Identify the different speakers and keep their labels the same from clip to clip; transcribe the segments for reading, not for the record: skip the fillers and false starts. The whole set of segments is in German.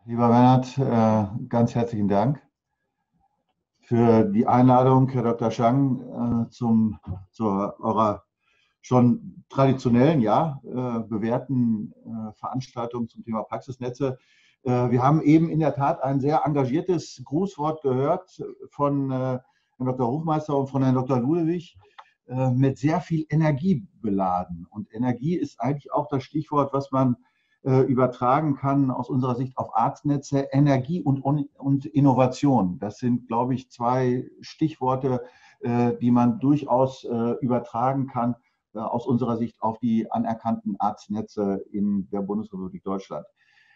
Speaker 1: Lieber Bernhard, ganz herzlichen Dank für die Einladung, Herr Dr. Schang, zu eurer schon traditionellen, ja, bewährten Veranstaltung zum Thema Praxisnetze. Wir haben eben in der Tat ein sehr engagiertes Grußwort gehört von Herrn Dr. Hofmeister und von Herrn Dr. Ludewig, mit sehr viel Energie beladen. Und Energie ist eigentlich auch das Stichwort, was man übertragen kann aus unserer Sicht auf Arztnetze. Energie und Innovation. Das sind, glaube ich, zwei Stichworte, die man durchaus übertragen kann aus unserer Sicht auf die anerkannten Arztnetze in der Bundesrepublik Deutschland.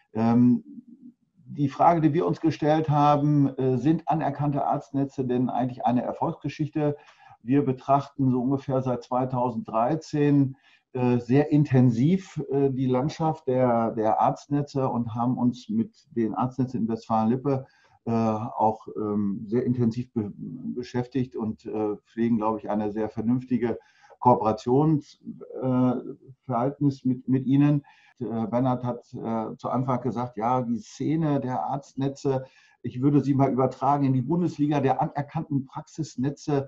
Speaker 1: Die Frage, die wir uns gestellt haben, sind anerkannte Arztnetze denn eigentlich eine Erfolgsgeschichte? Wir betrachten so ungefähr seit 2013 sehr intensiv die Landschaft der Arztnetze und haben uns mit den Arztnetzen in Westfalen-Lippe auch sehr intensiv beschäftigt und pflegen, glaube ich, eine sehr vernünftige Kooperationsverhältnis mit Ihnen. Bernhard hat zu Anfang gesagt, ja, die Szene der Arztnetze, ich würde sie mal übertragen in die Bundesliga der anerkannten Praxisnetze.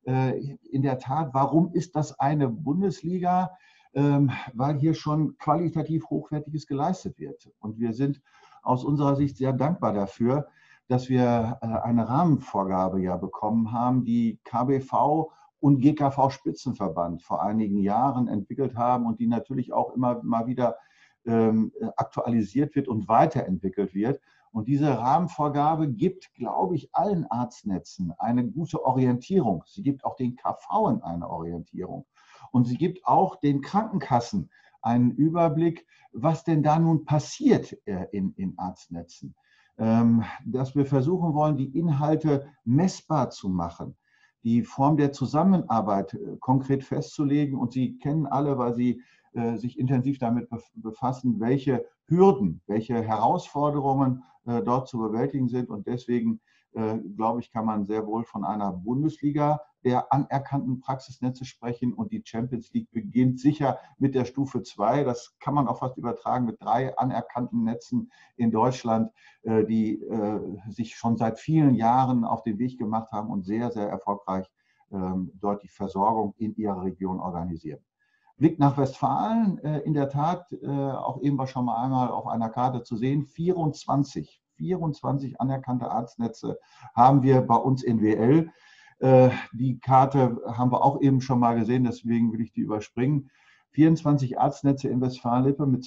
Speaker 1: In der Tat, warum ist das eine Bundesliga? Weil hier schon qualitativ Hochwertiges geleistet wird. Und wir sind aus unserer Sicht sehr dankbar dafür, dass wir eine Rahmenvorgabe ja bekommen haben, die KBV und GKV-Spitzenverband vor einigen Jahren entwickelt haben und die natürlich auch immer mal wieder aktualisiert wird und weiterentwickelt wird. Und diese Rahmenvorgabe gibt, glaube ich, allen Arztnetzen eine gute Orientierung. Sie gibt auch den KV eine Orientierung. Und sie gibt auch den Krankenkassen einen Überblick, was denn da nun passiert in Arztnetzen. Dass wir versuchen wollen, die Inhalte messbar zu machen, die Form der Zusammenarbeit konkret festzulegen. Und Sie kennen alle, weil Sie sich intensiv damit befassen, welche Hürden, welche Herausforderungen dort zu bewältigen sind. Und deswegen, glaube ich, kann man sehr wohl von einer Bundesliga der anerkannten Praxisnetze sprechen. Und die Champions League beginnt sicher mit der Stufe 2. Das kann man auch fast übertragen mit 3 anerkannten Netzen in Deutschland, die sich schon seit vielen Jahren auf den Weg gemacht haben und sehr, sehr erfolgreich dort die Versorgung in ihrer Region organisieren. Blick nach Westfalen, in der Tat, auch eben war schon mal einmal auf einer Karte zu sehen, 24 anerkannte Arztnetze haben wir bei uns in WL. Die Karte haben wir auch eben schon mal gesehen, deswegen will ich die überspringen. 24 Arztnetze in Westfalen-Lippe mit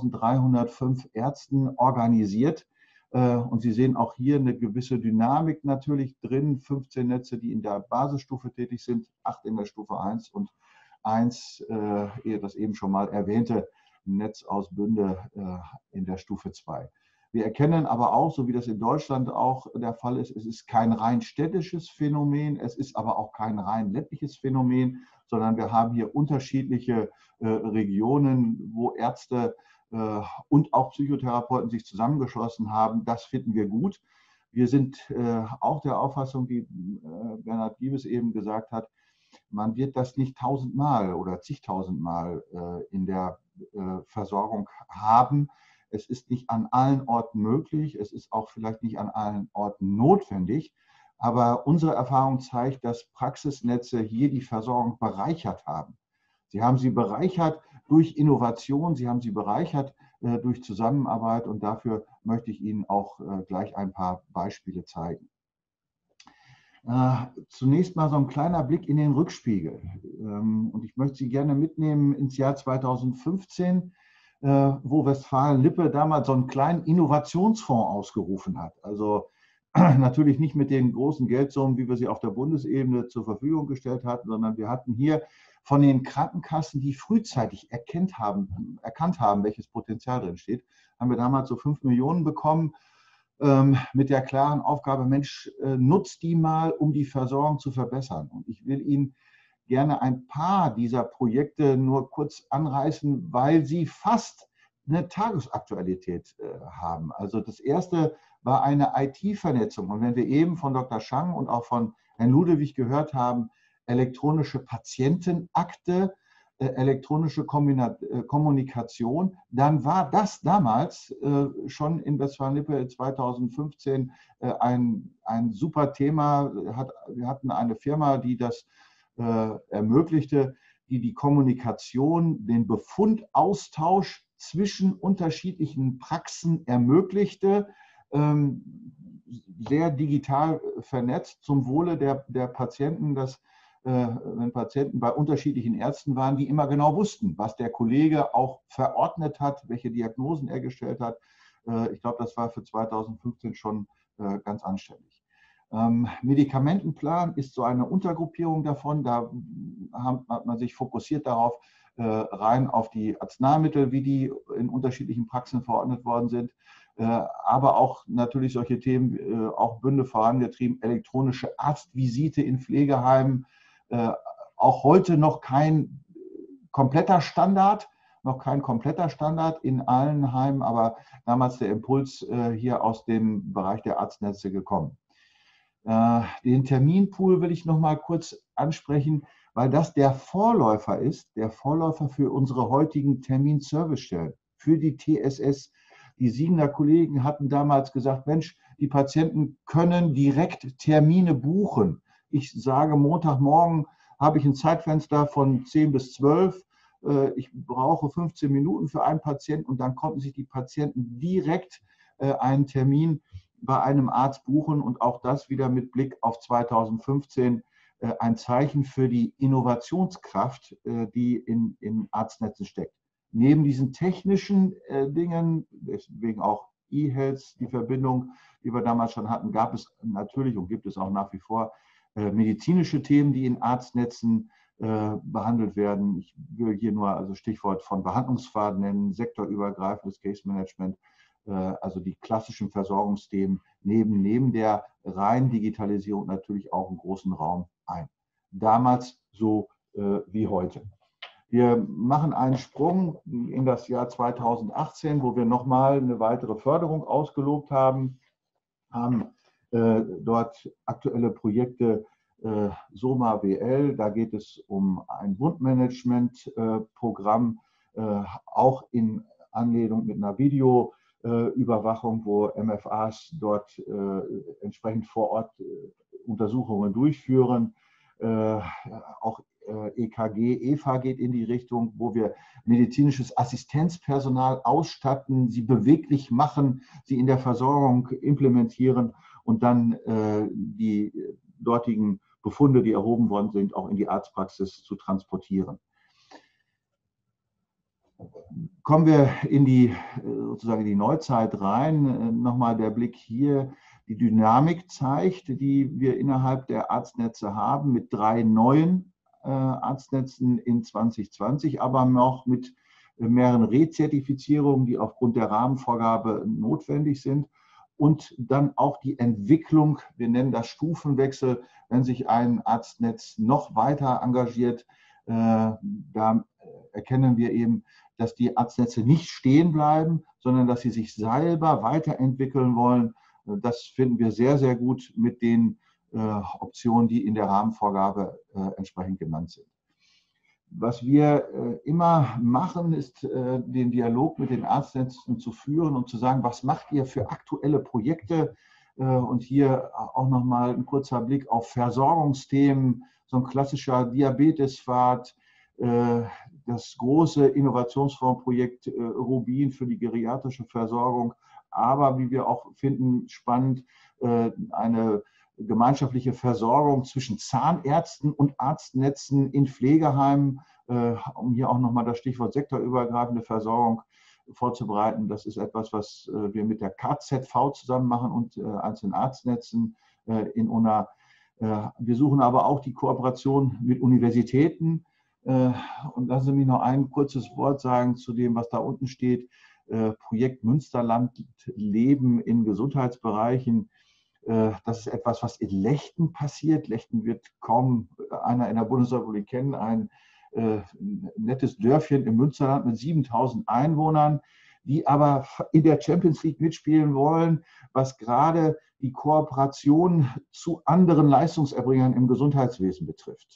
Speaker 1: 2305 Ärzten organisiert. Und Sie sehen auch hier eine gewisse Dynamik natürlich drin. 15 Netze, die in der Basisstufe tätig sind, 8 in der Stufe 1 und 1, das eben schon mal erwähnte Netz aus Bünde in der Stufe 2. Wir erkennen aber auch, so wie das in Deutschland auch der Fall ist, es ist kein rein städtisches Phänomen, es ist aber auch kein rein ländliches Phänomen, sondern wir haben hier unterschiedliche Regionen, wo Ärzte und auch Psychotherapeuten sich zusammengeschlossen haben. Das finden wir gut. Wir sind auch der Auffassung, wie Bernhard Giebes eben gesagt hat, man wird das nicht tausendmal oder zigtausendmal in der Versorgung haben. Es ist nicht an allen Orten möglich, es ist auch vielleicht nicht an allen Orten notwendig, aber unsere Erfahrung zeigt, dass Praxisnetze hier die Versorgung bereichert haben. Sie haben sie bereichert durch Innovation, sie haben sie bereichert durch Zusammenarbeit und dafür möchte ich Ihnen auch gleich ein paar Beispiele zeigen. Zunächst mal so ein kleiner Blick in den Rückspiegel. Und ich möchte Sie gerne mitnehmen ins Jahr 2015, wo Westfalen-Lippe damals so einen kleinen Innovationsfonds ausgerufen hat. Also natürlich nicht mit den großen Geldsummen, wie wir sie auf der Bundesebene zur Verfügung gestellt hatten, sondern wir hatten hier von den Krankenkassen, die frühzeitig erkannt haben, welches Potenzial drin steht, haben wir damals so 5 Millionen bekommen, mit der klaren Aufgabe, Mensch, nutzt die mal, um die Versorgung zu verbessern. Und ich will Ihnen gerne ein paar dieser Projekte nur kurz anreißen, weil sie fast eine Tagesaktualität haben. Also das erste war eine IT-Vernetzung. Und wenn wir eben von Dr. Schang und auch von Herrn Ludewig gehört haben, elektronische Patientenakte, elektronische Kommunikation, dann war das damals schon in Westfalen-Lippe 2015 ein super Thema. Wir hatten eine Firma, die das ermöglichte, die Kommunikation, den Befundaustausch zwischen unterschiedlichen Praxen ermöglichte, sehr digital vernetzt zum Wohle der Patienten, dass wenn Patienten bei unterschiedlichen Ärzten waren, die immer genau wussten, was der Kollege auch verordnet hat, welche Diagnosen er gestellt hat. Ich glaube, das war für 2015 schon ganz anständig. Medikamentenplan ist so eine Untergruppierung davon. Da hat man sich fokussiert darauf, rein auf die Arzneimittel, wie die in unterschiedlichen Praxen verordnet worden sind. Aber auch natürlich solche Themen, auch Bünde vorangetrieben, elektronische Arztvisite in Pflegeheimen, auch heute noch kein kompletter Standard, in allen Heimen, aber damals der Impuls hier aus dem Bereich der Arztnetze gekommen. Den Terminpool will ich noch mal kurz ansprechen, weil das der Vorläufer ist, der Vorläufer für unsere heutigen Terminservicestellen, für die TSS. Die Siegener Kollegen hatten damals gesagt, Mensch, die Patienten können direkt Termine buchen. Ich sage, Montagmorgen habe ich ein Zeitfenster von 10 bis 12. Ich brauche 15 Minuten für einen Patienten und dann konnten sich die Patienten direkt einen Termin bei einem Arzt buchen und auch das wieder mit Blick auf 2015 ein Zeichen für die Innovationskraft, die in Arztnetzen steckt. Neben diesen technischen Dingen, deswegen auch eHealth, die Verbindung, die wir damals schon hatten, gab es natürlich und gibt es auch nach wie vor medizinische Themen, die in Arztnetzen behandelt werden. Ich will hier nur also Stichwort von Behandlungspfad nennen, sektorübergreifendes Case Management, also die klassischen Versorgungsthemen neben der reinen Digitalisierung natürlich auch einen großen Raum ein. Damals so wie heute. Wir machen einen Sprung in das Jahr 2018, wo wir nochmal eine weitere Förderung ausgelobt haben dort aktuelle Projekte SOMA WL, da geht es um ein Wundmanagement-Programm, auch in Anlehnung mit einer Videoüberwachung, wo MFAs dort entsprechend vor Ort Untersuchungen durchführen. Auch EKG, EFA geht in die Richtung, wo wir medizinisches Assistenzpersonal ausstatten, sie beweglich machen, sie in der Versorgung implementieren und dann die dortigen Befunde, die erhoben worden sind, auch in die Arztpraxis zu transportieren. Kommen wir in die sozusagen die Neuzeit rein. Nochmal der Blick hier. Die Dynamik zeigt, die wir innerhalb der Arztnetze haben, mit 3 neuen Arztnetzen in 2020, aber noch mit mehreren Rezertifizierungen, die aufgrund der Rahmenvorgabe notwendig sind. Und dann auch die Entwicklung, wir nennen das Stufenwechsel, wenn sich ein Arztnetz noch weiter engagiert, da erkennen wir eben, dass die Arztnetze nicht stehen bleiben, sondern dass sie sich selber weiterentwickeln wollen. Das finden wir sehr, sehr gut mit den Optionen, die in der Rahmenvorgabe entsprechend genannt sind. Was wir immer machen, ist den Dialog mit den Arztnetzen zu führen und zu sagen, was macht ihr für aktuelle Projekte? Und hier auch nochmal ein kurzer Blick auf Versorgungsthemen, so ein klassischer Diabetespfad, das große Innovationsfondsprojekt Rubin für die geriatrische Versorgung, aber wie wir auch finden, spannend, eine gemeinschaftliche Versorgung zwischen Zahnärzten und Arztnetzen in Pflegeheimen, um hier auch nochmal das Stichwort sektorübergreifende Versorgung vorzubereiten. Das ist etwas, was wir mit der KZV zusammen machen und einzelnen Arztnetzen in Unna. Wir suchen aber auch die Kooperation mit Universitäten. Und lassen Sie mich noch ein kurzes Wort sagen zu dem, was da unten steht. Projekt Münsterland Leben in Gesundheitsbereichen. Das ist etwas, was in Lechten passiert. Lechten wird kaum einer in der Bundesrepublik kennen. Ein nettes Dörfchen im Münsterland mit 7.000 Einwohnern, die aber in der Champions League mitspielen wollen, was gerade die Kooperation zu anderen Leistungserbringern im Gesundheitswesen betrifft.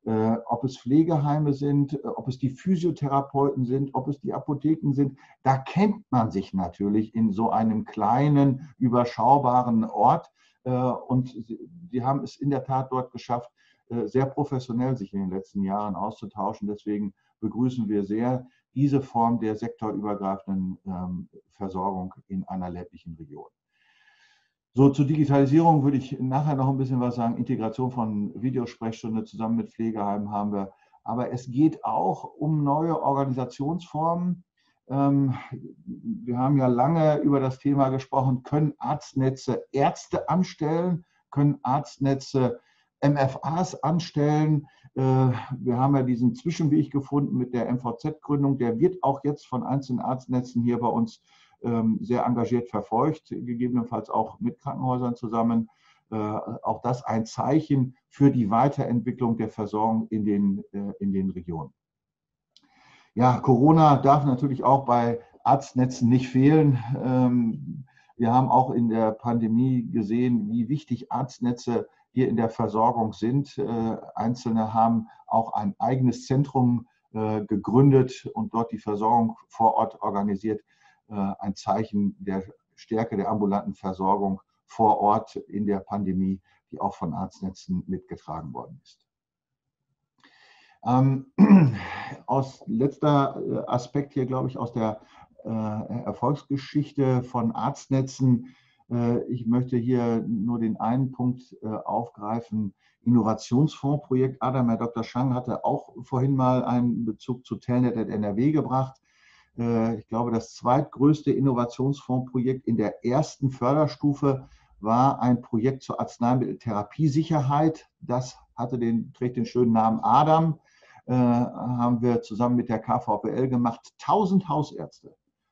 Speaker 1: ob es Pflegeheime sind, ob es die Physiotherapeuten sind, ob es die Apotheken sind. Da kennt man sich natürlich in so einem kleinen, überschaubaren Ort. Und sie haben es in der Tat dort geschafft, sehr professionell sich in den letzten Jahren auszutauschen. Deswegen begrüßen wir sehr diese Form der sektorübergreifenden Versorgung in einer ländlichen Region. So, zur Digitalisierung würde ich nachher noch ein bisschen was sagen. Integration von Videosprechstunde zusammen mit Pflegeheimen haben wir. Aber es geht auch um neue Organisationsformen. Wir haben ja lange über das Thema gesprochen, können Arztnetze Ärzte anstellen, können Arztnetze MFAs anstellen. Wir haben ja diesen Zwischenweg gefunden mit der MVZ-Gründung. Der wird auch jetzt von einzelnen Arztnetzen hier bei uns sehr engagiert verfolgt, gegebenenfalls auch mit Krankenhäusern zusammen. Auch das ein Zeichen für die Weiterentwicklung der Versorgung in den Regionen. Ja, Corona darf natürlich auch bei Arztnetzen nicht fehlen. Wir haben auch in der Pandemie gesehen, wie wichtig Arztnetze hier in der Versorgung sind. Einzelne haben auch ein eigenes Zentrum gegründet und dort die Versorgung vor Ort organisiert. Ein Zeichen der Stärke der ambulanten Versorgung vor Ort in der Pandemie, die auch von Arztnetzen mitgetragen worden ist. Aus letzter Aspekt hier, glaube ich, aus der Erfolgsgeschichte von Arztnetzen. Ich möchte hier nur den einen Punkt aufgreifen. Innovationsfondsprojekt. Adam, Herr Dr. Schang hatte auch vorhin mal einen Bezug zu Telnet NRW gebracht. Ich glaube, das zweitgrößte Innovationsfondsprojekt in der ersten Förderstufe war ein Projekt zur Arzneimitteltherapiesicherheit. Das trägt den schönen Namen Adam. Haben wir zusammen mit der KVPL gemacht, 1000 Hausärzte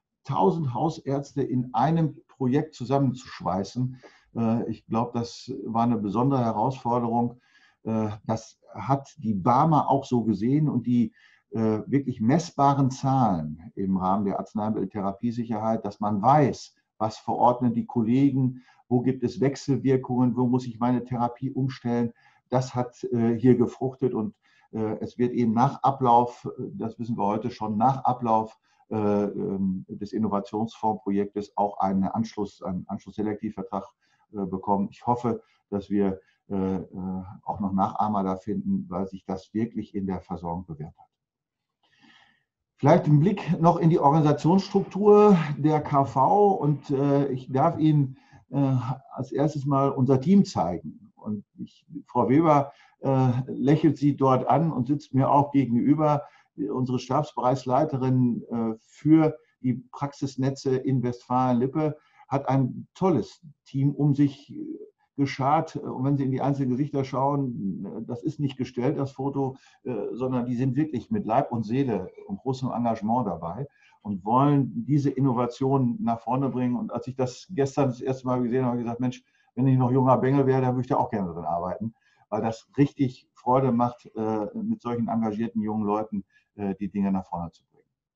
Speaker 1: in einem Projekt zusammenzuschweißen. Ich glaube, das war eine besondere Herausforderung. Das hat die BARMER auch so gesehen und die wirklich messbaren Zahlen im Rahmen der Arzneimitteltherapiesicherheit, dass man weiß, was verordnen die Kollegen, wo gibt es Wechselwirkungen, wo muss ich meine Therapie umstellen. Das hat hier gefruchtet und es wird eben nach Ablauf, das wissen wir heute schon, nach Ablauf des Innovationsfondsprojektes auch einen Anschlussselektivvertrag bekommen. Ich hoffe, dass wir auch noch Nachahmer da finden, weil sich das wirklich in der Versorgung bewährt hat. Vielleicht ein Blick noch in die Organisationsstruktur der KV und ich darf Ihnen als erstes mal unser Team zeigen. Und Frau Weber lächelt Sie dort an und sitzt mir auch gegenüber. Unsere Stabsbereichsleiterin für die Praxisnetze in Westfalen-Lippe hat ein tolles Team um sich geschart. Und wenn Sie in die einzelnen Gesichter schauen, das ist nicht gestellt, das Foto, sondern die sind wirklich mit Leib und Seele und großem Engagement dabei und wollen diese Innovation nach vorne bringen. Und als ich das gestern das erste Mal gesehen habe, habe ich gesagt, Mensch, wenn ich noch junger Bengel wäre, dann würde ich da auch gerne drin arbeiten, weil das richtig Freude macht, mit solchen engagierten jungen Leuten die Dinge nach vorne zu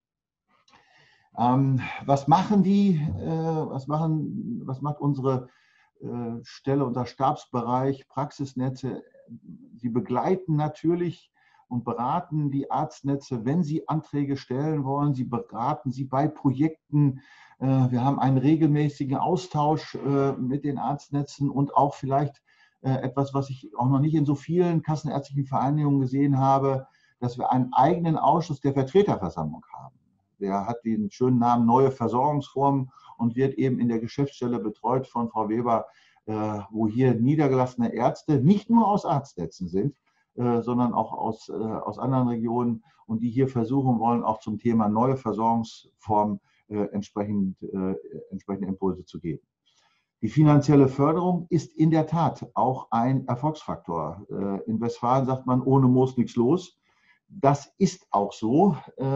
Speaker 1: bringen. Was machen die? Was macht unsere Stelle, unser Stabsbereich, Praxisnetze? Sie begleiten natürlich und beraten die Arztnetze, wenn sie Anträge stellen wollen. Sie beraten sie bei Projekten. Wir haben einen regelmäßigen Austausch mit den Arztnetzen und auch vielleicht etwas, was ich auch noch nicht in so vielen kassenärztlichen Vereinigungen gesehen habe, dass wir einen eigenen Ausschuss der Vertreterversammlung haben. Der hat den schönen Namen Neue Versorgungsformen und wird eben in der Geschäftsstelle betreut von Frau Weber, wo hier niedergelassene Ärzte nicht nur aus Arztnetzen sind, sondern auch aus anderen Regionen und die hier versuchen wollen, auch zum Thema neue Versorgungsformen entsprechende Impulse zu geben. Die finanzielle Förderung ist in der Tat auch ein Erfolgsfaktor. In Westfalen sagt man, ohne Moos nichts los. Das ist auch so,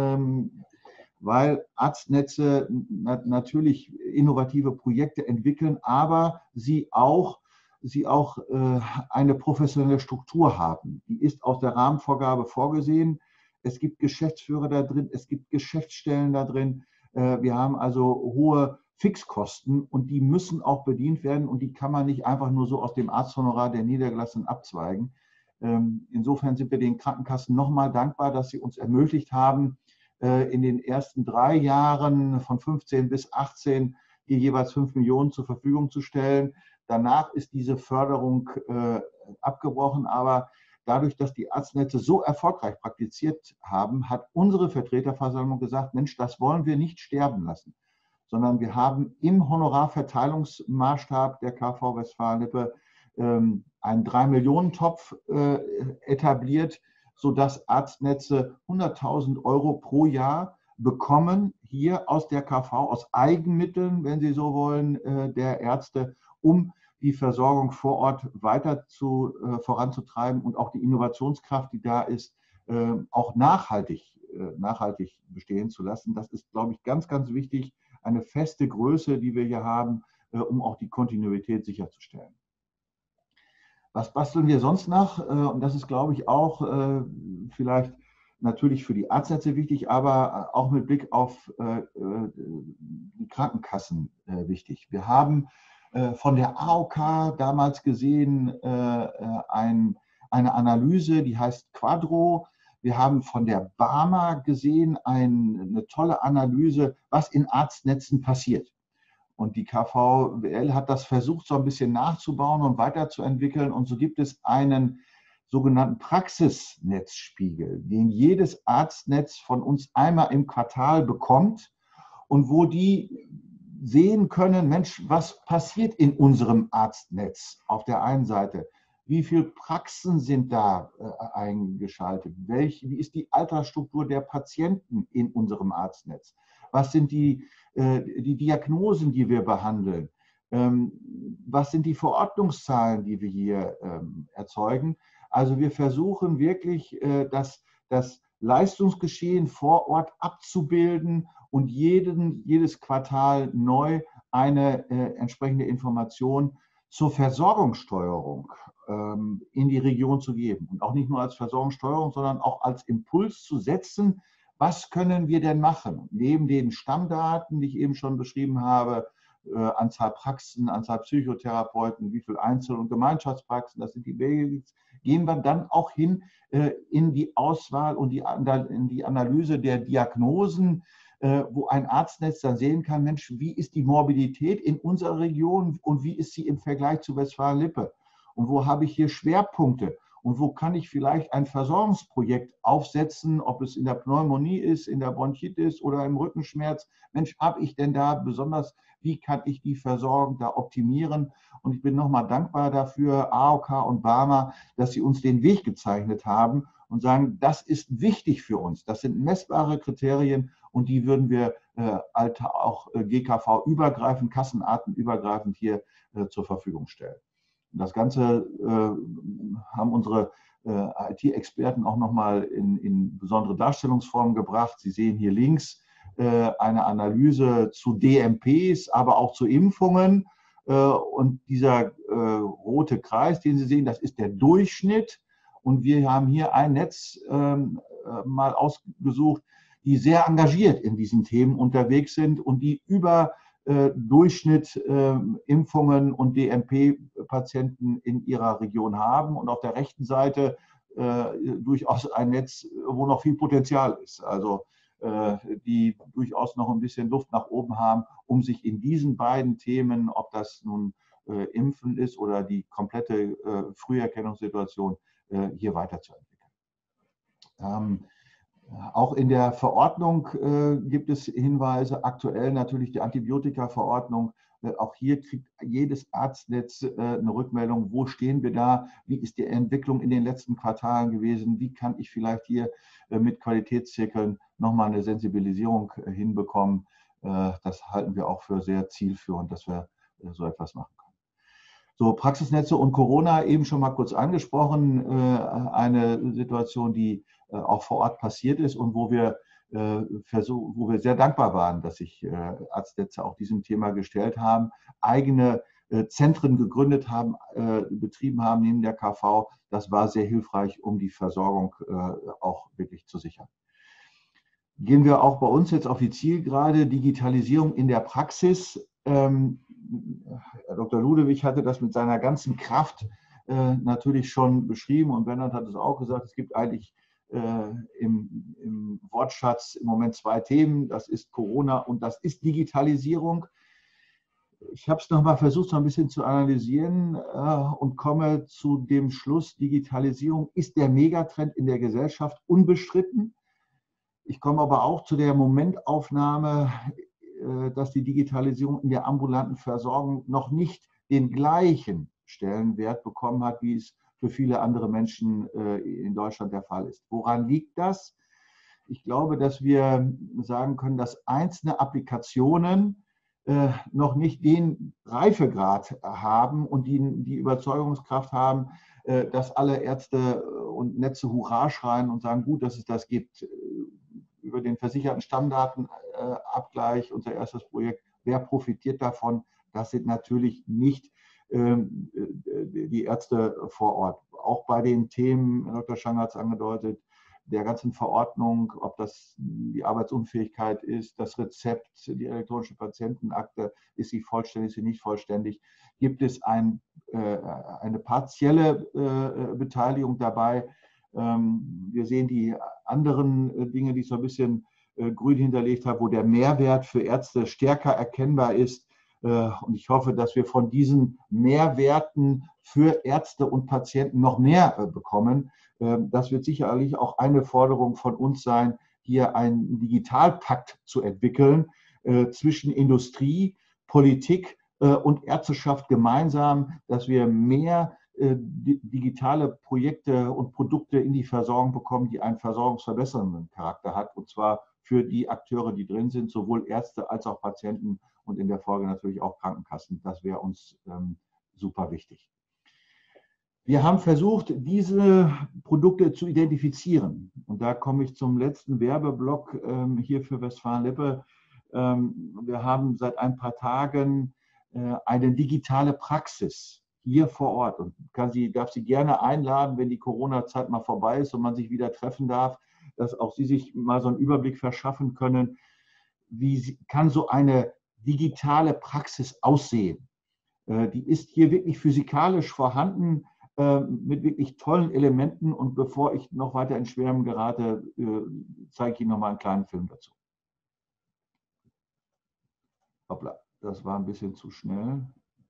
Speaker 1: weil Arztnetze natürlich innovative Projekte entwickeln, aber sie auch eine professionelle Struktur haben. Die ist aus der Rahmenvorgabe vorgesehen. Es gibt Geschäftsführer da drin, es gibt Geschäftsstellen da drin. Wir haben also hohe Fixkosten und die müssen auch bedient werden und die kann man nicht einfach nur so aus dem Arzthonorar der Niedergelassenen abzweigen. Insofern sind wir den Krankenkassen nochmal dankbar, dass sie uns ermöglicht haben, in den ersten 3 Jahren von 15 bis 18 hier jeweils 5 Millionen zur Verfügung zu stellen. Danach ist diese Förderung abgebrochen, aber dadurch, dass die Arztnetze so erfolgreich praktiziert haben, hat unsere Vertreterversammlung gesagt, Mensch, das wollen wir nicht sterben lassen, sondern wir haben im Honorarverteilungsmaßstab der KV Westfalen-Lippe einen 3-Millionen-Topf etabliert, sodass Arztnetze 100.000 Euro pro Jahr bekommen, hier aus der KV, aus Eigenmitteln, wenn Sie so wollen, der Ärzte, um die Versorgung vor Ort weiter voranzutreiben und auch die Innovationskraft, die da ist, auch nachhaltig bestehen zu lassen. Das ist, glaube ich, ganz, ganz wichtig, eine feste Größe, die wir hier haben, um auch die Kontinuität sicherzustellen. Was basteln wir sonst noch? Und das ist, glaube ich, auch vielleicht natürlich für die Arztnetze wichtig, aber auch mit Blick auf die Krankenkassen wichtig. Wir haben von der AOK damals gesehen eine Analyse, die heißt Quadro. Wir haben von der BARMA gesehen eine tolle Analyse, was in Arztnetzen passiert. Und die KVWL hat das versucht, so ein bisschen nachzubauen und weiterzuentwickeln. Und so gibt es einen sogenannten Praxisnetzspiegel, den jedes Arztnetz von uns einmal im Quartal bekommt und wo die sehen können, Mensch, was passiert in unserem Arztnetz auf der einen Seite? Wie viele Praxen sind da eingeschaltet? Wie ist die Altersstruktur der Patienten in unserem Arztnetz? Was sind die Diagnosen, die wir behandeln? Was sind die Verordnungszahlen, die wir hier erzeugen? Also wir versuchen wirklich, das Leistungsgeschehen vor Ort abzubilden und jedes Quartal neu eine entsprechende Information zur Versorgungssteuerung in die Region zu geben. Und auch nicht nur als Versorgungssteuerung, sondern auch als Impuls zu setzen, was können wir denn machen? Neben den Stammdaten, die ich eben schon beschrieben habe, Anzahl Praxen, Anzahl Psychotherapeuten, wie viele Einzel- und Gemeinschaftspraxen, das sind die Basics, gehen wir dann auch hin in die Auswahl und in die Analyse der Diagnosen, wo ein Arztnetz dann sehen kann, Mensch, wie ist die Morbidität in unserer Region und wie ist sie im Vergleich zu Westfalen-Lippe? Und wo habe ich hier Schwerpunkte? Und wo kann ich vielleicht ein Versorgungsprojekt aufsetzen, ob es in der Pneumonie ist, in der Bronchitis oder im Rückenschmerz? Mensch, habe ich denn da besonders, wie kann ich die Versorgung da optimieren? Und ich bin nochmal dankbar dafür, AOK und BARMA, dass sie uns den Weg gezeichnet haben und sagen, das ist wichtig für uns. Das sind messbare Kriterien und die würden wir auch GKV-übergreifend, kassenartenübergreifend hier zur Verfügung stellen. Das Ganze haben unsere IT-Experten auch nochmal in besondere Darstellungsformen gebracht. Sie sehen hier links eine Analyse zu DMPs, aber auch zu Impfungen. Und dieser rote Kreis, den Sie sehen, das ist der Durchschnitt. Und wir haben hier ein Netz mal ausgesucht, die sehr engagiert in diesen Themen unterwegs sind und die über Durchschnitt Impfungen und DMP-Patienten in ihrer Region haben und auf der rechten Seite durchaus ein Netz, wo noch viel Potenzial ist. Also die durchaus noch ein bisschen Luft nach oben haben, um sich in diesen beiden Themen, ob das nun Impfen ist oder die komplette Früherkennungssituation, hier weiterzuentwickeln. Auch in der Verordnung gibt es Hinweise, aktuell natürlich die Antibiotika-Verordnung. Auch hier kriegt jedes Arztnetz eine Rückmeldung, wo stehen wir da, wie ist die Entwicklung in den letzten Quartalen gewesen, wie kann ich vielleicht hier mit Qualitätszirkeln nochmal eine Sensibilisierung hinbekommen. Das halten wir auch für sehr zielführend, dass wir so etwas machen können. So, Praxisnetze und Corona eben schon mal kurz angesprochen, eine Situation, die auch vor Ort passiert ist und wo wir sehr dankbar waren, dass sich Arztnetze auch diesem Thema gestellt haben, eigene Zentren gegründet haben, betrieben haben neben der KV. Das war sehr hilfreich, um die Versorgung auch wirklich zu sichern. Gehen wir auch bei uns jetzt auf die Zielgerade, Digitalisierung in der Praxis. Herr Dr. Ludewig hatte das mit seiner ganzen Kraft natürlich schon beschrieben und Bernhard hat es auch gesagt, es gibt eigentlich im Wortschatz im Moment zwei Themen, das ist Corona und das ist Digitalisierung. Ich habe es nochmal versucht, so ein bisschen zu analysieren und komme zu dem Schluss, Digitalisierung ist der Megatrend in der Gesellschaft unbestritten. Ich komme aber auch zu der Momentaufnahme, dass die Digitalisierung in der ambulanten Versorgung noch nicht den gleichen Stellenwert bekommen hat, wie es für viele andere Menschen in Deutschland der Fall ist. Woran liegt das? Ich glaube, dass wir sagen können, dass einzelne Applikationen noch nicht den Reifegrad haben und die Überzeugungskraft haben, dass alle Ärzte und Netze Hurra schreien und sagen, gut, dass es das gibt. Über den versicherten Stammdatenabgleich, unser erstes Projekt, wer profitiert davon? Das sind natürlich nicht die Ärzte vor Ort. Auch bei den Themen, Herr Dr. Schang hat es angedeutet, der ganzen Verordnung, ob das die Arbeitsunfähigkeit ist, das Rezept, die elektronische Patientenakte, ist sie vollständig, ist sie nicht vollständig, gibt es eine partielle Beteiligung dabei. Wir sehen die anderen Dinge, die ich so ein bisschen grün hinterlegt habe, wo der Mehrwert für Ärzte stärker erkennbar ist. Und ich hoffe, dass wir von diesen Mehrwerten für Ärzte und Patienten noch mehr bekommen. Das wird sicherlich auch eine Forderung von uns sein, hier einen Digitalpakt zu entwickeln zwischen Industrie, Politik und Ärzteschaft gemeinsam, dass wir mehr digitale Projekte und Produkte in die Versorgung bekommen, die einen versorgungsverbessernden Charakter hat, und zwar für die Akteure, die drin sind, sowohl Ärzte als auch Patienten und in der Folge natürlich auch Krankenkassen. Das wäre uns super wichtig. Wir haben versucht, diese Produkte zu identifizieren. Und da komme ich zum letzten Werbeblock hier für Westfalen-Lippe. Wir haben seit ein paar Tagen eine digitale Praxis hier vor Ort und darf Sie gerne einladen, wenn die Corona-Zeit mal vorbei ist und man sich wieder treffen darf, dass auch Sie sich mal so einen Überblick verschaffen können, wie kann so eine digitale Praxis aussehen. Die ist hier wirklich physikalisch vorhanden, mit wirklich tollen Elementen. Und bevor ich noch weiter ins Schwärmen gerate, zeige ich Ihnen noch mal einen kleinen Film dazu. Hoppla, das war ein bisschen zu schnell.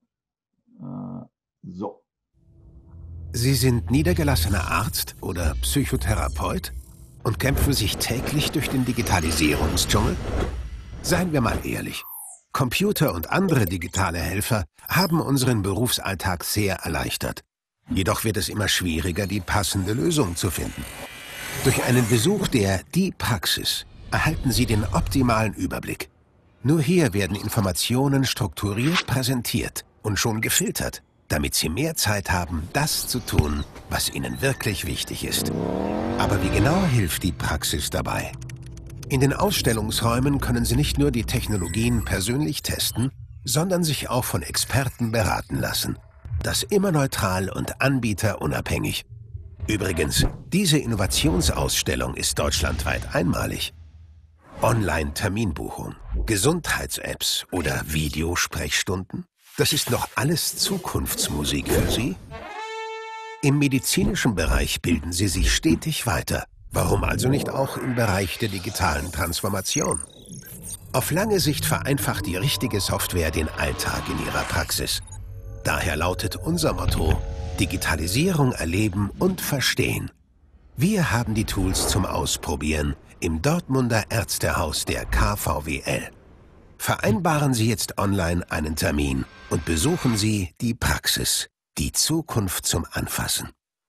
Speaker 1: So.
Speaker 2: Sie sind niedergelassener Arzt oder Psychotherapeut und kämpfen sich täglich durch den Digitalisierungsdschungel? Seien wir mal ehrlich. Computer und andere digitale Helfer haben unseren Berufsalltag sehr erleichtert. Jedoch wird es immer schwieriger, die passende Lösung zu finden. Durch einen Besuch der Die Praxis erhalten Sie den optimalen Überblick. Nur hier werden Informationen strukturiert präsentiert und schon gefiltert, damit Sie mehr Zeit haben, das zu tun, was Ihnen wirklich wichtig ist. Aber wie genau hilft die Praxis dabei? In den Ausstellungsräumen können Sie nicht nur die Technologien persönlich testen, sondern sich auch von Experten beraten lassen. Das immer neutral und anbieterunabhängig. Übrigens, diese Innovationsausstellung ist deutschlandweit einmalig. Online-Terminbuchung, Gesundheits-Apps oder Videosprechstunden? Das ist noch alles Zukunftsmusik für Sie? Im medizinischen Bereich bilden Sie sich stetig weiter. Warum also nicht auch im Bereich der digitalen Transformation? Auf lange Sicht vereinfacht die richtige Software den Alltag in Ihrer Praxis. Daher lautet unser Motto: Digitalisierung erleben und verstehen. Wir haben die Tools zum Ausprobieren im Dortmunder Ärztehaus der KVWL. Vereinbaren Sie jetzt online einen Termin und besuchen Sie die Praxis, die Zukunft zum Anfassen.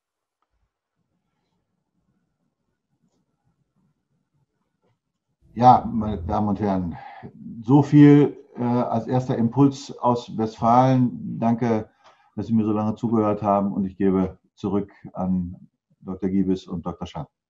Speaker 1: Ja, meine Damen und Herren, so viel als erster Impuls aus Westfalen. Danke, dass Sie mir so lange zugehört haben und ich gebe zurück an Dr. Giebes und Dr. Schang.